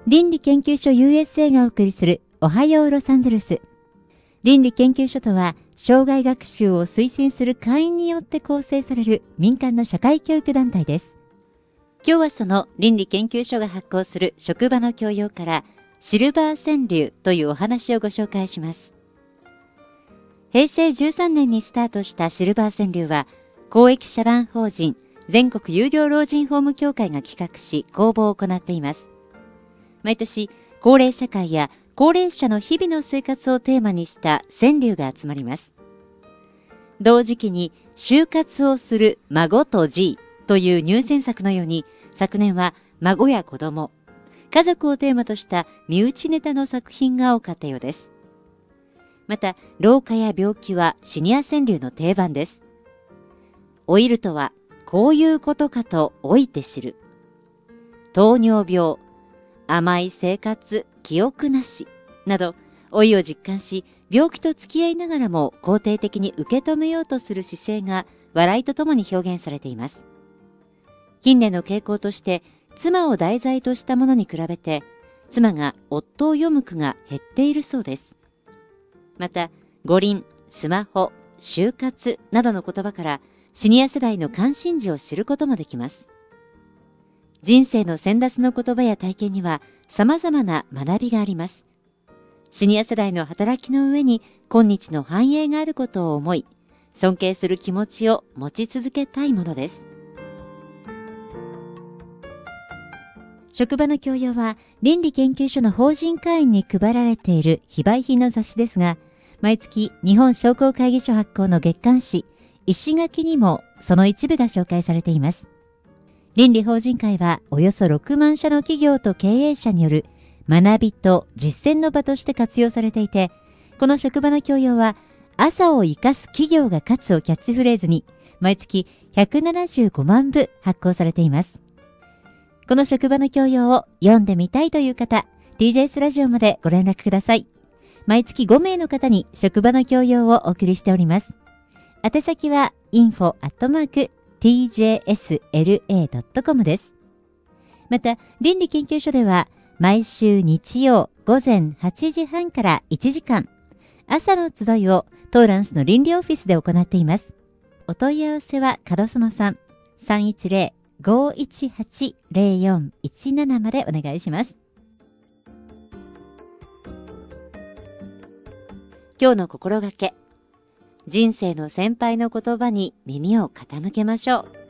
倫理研究所 USA がお送りするおはようロサンゼルス。倫理研究所とは、生涯学習を推進する会員によって構成される民間の社会教育団体です。今日はその倫理研究所が発行する職場の教養からシルバー川柳というお話をご紹介します。平成13年にスタートしたシルバー川柳は、公益社団法人全国有料老人ホーム協会が企画し公募を行っています。毎年、高齢社会や高齢者の日々の生活をテーマにした川柳が集まります。同時期に就活をする孫とじいという入選作のように、昨年は孫や子供、家族をテーマとした身内ネタの作品が多かったようです。また、老化や病気はシニア川柳の定番です。老いるとはこういうことかと老いて知る。糖尿病、甘い生活、記憶なしなど、老いを実感し、病気と付き合いながらも肯定的に受け止めようとする姿勢が笑いとともに表現されています。近年の傾向として、妻を題材としたものに比べて、妻が夫を読む句が減っているそうです。また、五輪、スマホ、就活などの言葉から、シニア世代の関心事を知ることもできます。人生の先達の言葉や体験には様々な学びがあります。シニア世代の働きの上に今日の繁栄があることを思い、尊敬する気持ちを持ち続けたいものです。職場の教養は倫理研究所の法人会員に配られている非売品の雑誌ですが、毎月日本商工会議所発行の月刊誌石垣にもその一部が紹介されています。倫理法人会はおよそ6万社の企業と経営者による学びと実践の場として活用されていて、この職場の教養は朝を生かす企業が勝つをキャッチフレーズに毎月175万部発行されています。この職場の教養を読んでみたいという方、TJS ラジオまでご連絡ください。毎月5名の方に職場の教養をお送りしております。宛先はinfo@tjsla.com です。また、倫理研究所では、毎週日曜午前8時半から1時間、朝の集いをトーランスの倫理オフィスで行っています。お問い合わせは、角園さん、310-518-0417 までお願いします。今日の心がけ。人生の先輩の言葉に耳を傾けましょう。